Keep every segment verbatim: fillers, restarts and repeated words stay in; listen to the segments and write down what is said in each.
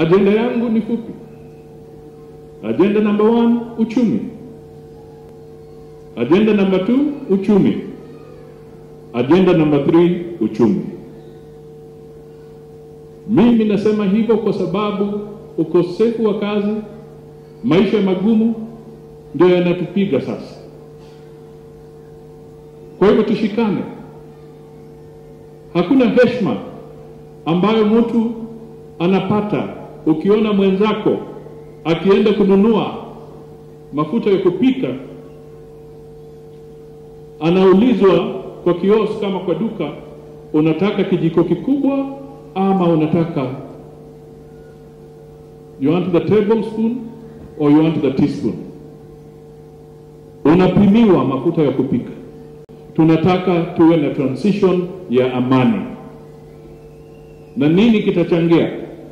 Agenda yangu ni fupi. Agenda number one, uchumi. Agenda number two, uchumi. Agenda number three, uchumi. Mimi nasema hivyo kwa sababu ukosefu wa kazi, maisha magumu ndio yanatupiga sasa. Kwa hivyo tushikane. Hakuna heshima ambayo mtu anapata ukiona mwenzako akienda kununua mafuta ya kupika, anaulizwa kwa kiosk kama kwa duka, unataka kijiko kikubwa ama unataka, you want the tablespoon or you want the teaspoon? Unapimiwa mafuta ya kupika. Tunataka tuwe na transition ya amani. Na nini kitachangia?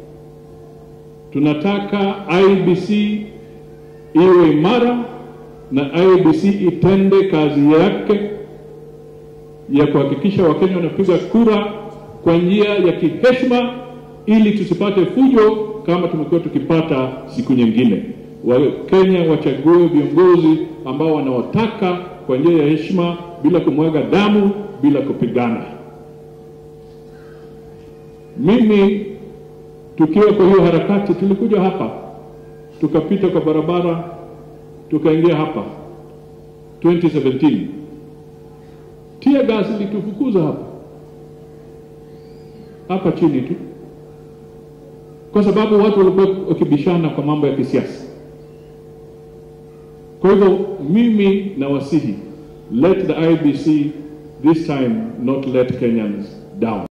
Tunataka I B C iwe imara na I B C itende kazi yake ya kuhakikisha Wakenya wanapiga kura kwa njia ya kiheshima, ili tusipate fujo kama tumekuwa tukipata siku nyingine. Wakenya wachague viongozi ambao wanawataka kwa njia ya heshima, bila kumwaga damu, bila kupigana. Mimi tukiwa kwa hiyo harakati, tulikuja hapa, tukapita kwa barabara, tukaingia hapa twenty seventeen. Tear gas ilitufukuza hapa hapa chini tu, kwa sababu watu walikuwa wakibishana kwa mambo ya kisiasa. Kwa hivyo mimi nawasihi, let the I B C this time not let Kenyans down.